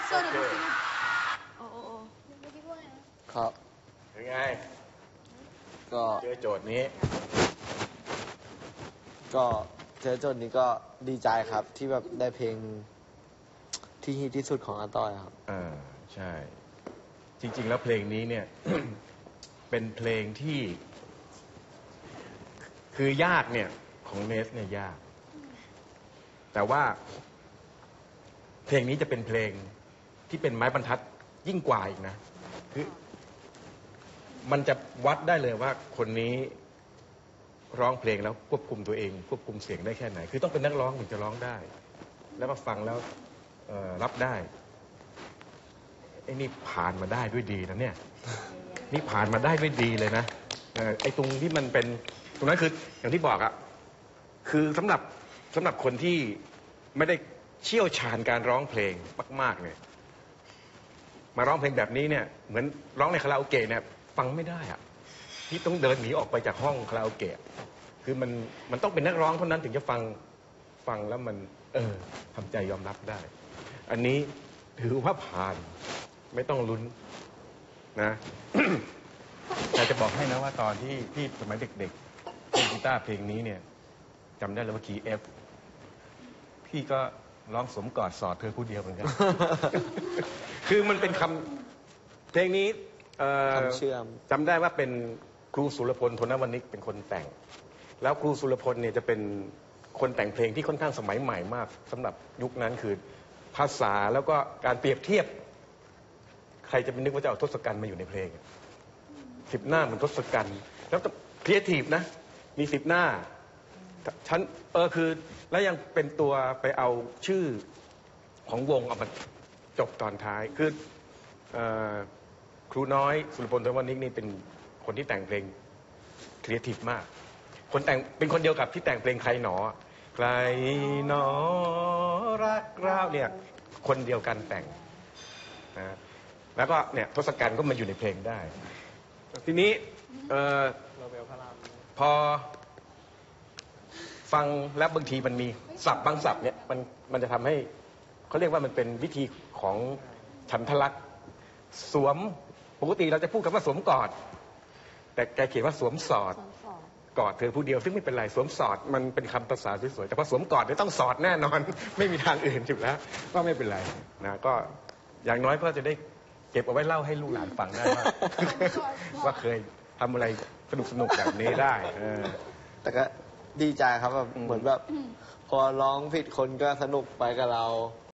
โอเคโอ้โอ้โอ้ครับเป็นไงก็เจอโจทย์นี้ก็เจอโจทย์นี้ก็ดีใจครับที่แบบได้เพลงที่ฮิตที่สุดของอาต้อยครับใช่ จริง ๆ แล้วเพลงนี้เนี่ย เป็นเพลงที่คือยากเนี่ย ของเนสเนี่ยยาก แต่ว่า เพลงนี้จะเป็นเพลงที่เป็นไม้บรรทัดยิ่งกว่าอีกนะคือมันจะวัดได้เลยว่าคนนี้ร้องเพลงแล้วควบคุมตัวเองควบคุมเสียงได้แค่ไหน คือต้องเป็นนักร้องถึงจะร้องได้ แล้วมาฟังแล้วรับได้ไอ้นี่ผ่านมาได้ด้วยดีนะเนี่ย นี่ผ่านมาได้ด้วยดีเลยนะไอ้ตรงที่มันเป็นตรงนั้นคืออย่างที่บอกอะคือสำหรับคนที่ไม่ได้เชี่ยวชาญการร้องเพลงมากๆเนี่ยมาร้องเพลงแบบนี้เนี่ยเหมือนร้องในคาราโอเกะเนี่ยฟังไม่ได้อะที่ต้องเดินหนีออกไปจากห้องคาราโอเกะคือมันต้องเป็นนักร้องเท่านั้นถึงจะฟังแล้วมันทำใจยอมรับได้ อันนี้ถือว่าผ่านไม่ต้องลุ้นนะ แต่จะบอกให้นะว่าตอนที่พี่สมัยเด็กๆเล่นกีตาร์เพลงนี้เนี่ยจำได้เลยว่าคีย์ F พี่ก็ร้องสวมกอดสอดเธอผู้เดียวเหมือนกัน คือมันเป็นคำเพลงนี้คำเชื่อมจำได้ว่าเป็นครูสุรพลโทนวณิกเป็นคนแต่ง แล้วครูสุรพลเนี่ยจะเป็นคนแต่งเพลงที่ค่อนข้างสมัยใหม่มากสำหรับยุคนั้นคือภาษาแล้วก็การเปรียบเทียบ ใครจะไปนึกว่าจะเอาทศกัณฐ์มาอยู่ในเพลง10 หน้าเหมือนทศกัณฐ์แล้วครีเอทีฟนะมี10 หน้าฉันคือแล้วยังเป็นตัวไปเอาชื่อของวงเอามาจบตอนท้ายคือครูน้อยสุรพลโทนวณิกนี่เป็นคนที่แต่งเพลงครีเอทีฟมากคนแต่งเป็นคนเดียวกับที่แต่งเพลงใครหนอใครหนอรักเราเนี่ยคนเดียวกันแต่งนะแล้วก็เนี่ยทศกัณฐ์ก็มาอยู่ในเพลงได้ทีนี้พอฟังแล้วบางทีมันมีศัพท์บางศัพท์เนี่ยมันจะทำให้เขาเรียกว่ามันเป็นวิธีของฉันทลักษณ์สวมปกติเราจะพูดคำว่าสวมกอดแต่แกเขียนว่าสวมสอดกอดเธอผู้เดียวซึ่งไม่เป็นไรสวมสอดมันเป็นคำภาษาสวยๆแต่พอสวมกอดเนี่ยต้องสอดแน่นอน ไม่มีทางอื่นอยู่แล้วก็ไม่เป็นไรนะก็อย่างน้อยก็จะได้เก็บเอาไว้เล่าให้ลูกหลานฟังได้ว่า ว่าเคยทำอะไรสนุกแบบนี้ได้แต่ก็ดีใจครับแบบเหมือนแบบพอร้องผิดคนก็สนุกไปกับเรา